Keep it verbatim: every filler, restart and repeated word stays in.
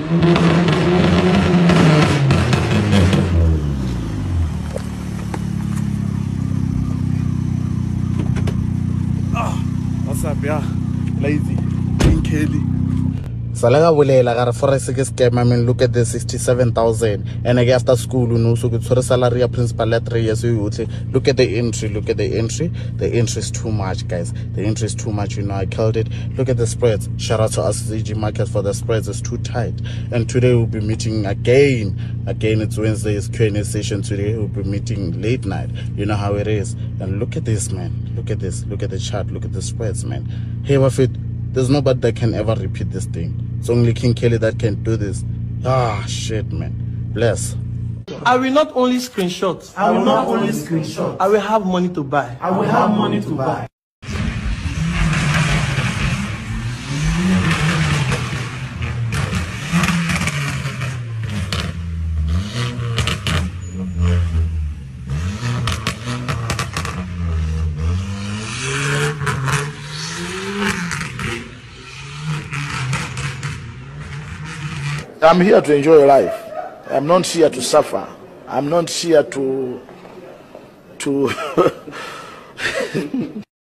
What's up, yeah? Lazy, King Kelly. Salaga bulela gara Forex ke scam. I mean, look at this, sixty-seven thousand. And again after school, you know, so good for salary principal at three years. Look at the entry, look at the entry. The entry is too much, guys. The entry is too much, you know. I killed it. Look at the spreads. Shout out to us C G market for the spreads. It's too tight. And today we'll be meeting again. Again, it's Wednesday's Q and A session. Today we'll be meeting late night. You know how it is. And look at this, man. Look at this. Look at the chart. Look at the spreads, man. Hey, Buffett. There's nobody that can ever repeat this thing. It's only King Kelly that can do this. Ah, shit, man. Bless. I will not only screenshot. I will not only screenshot. I will have money to buy. I will have money to buy. I'm here to enjoy life. I'm not here to suffer. I'm not here to to